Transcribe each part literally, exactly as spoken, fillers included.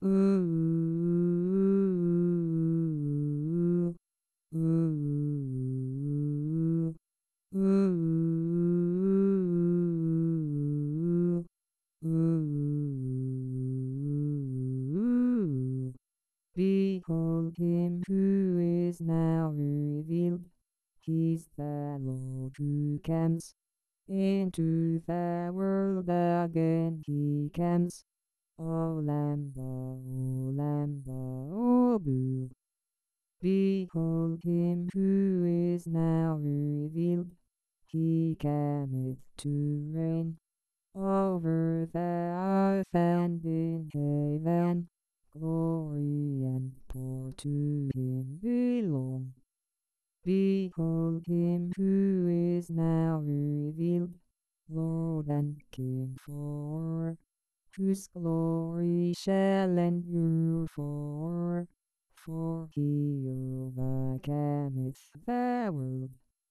Ooh, ooh, ooh, ooh, ooh. Behold him who is now revealed. He's the Lord who comes into the world again. He comes. O Lambda, O Lambda, O Boo. Behold him who is now revealed. He cometh to reign over the earth and in heaven. Glory and power to him belong. Behold him who is now revealed, Lord and King for whose glory shall endure for, for he overcometh the world.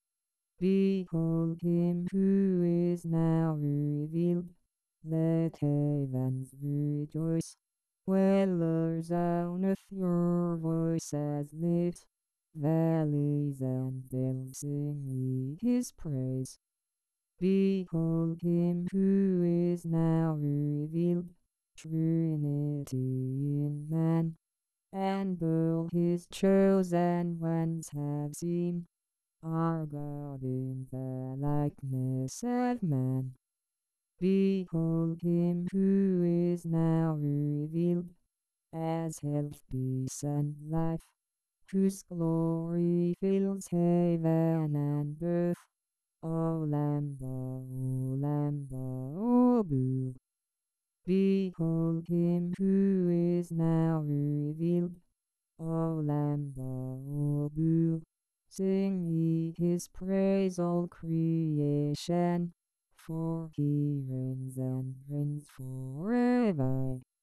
Behold him who is now revealed, let heavens rejoice, dwellers on earth your voices lift, valleys and hills sing ye his praise. Behold him who is now revealed, Trinity in man, and all his chosen ones have seen our God in the likeness of man. Behold him who is now revealed, as health, peace, and life, whose glory fills heaven and earth. O Lambda, O Lambda, O Boo. Behold him who is now revealed, O Lambda, O Boo. Sing ye his praise, all creation, for he reigns and reigns forever.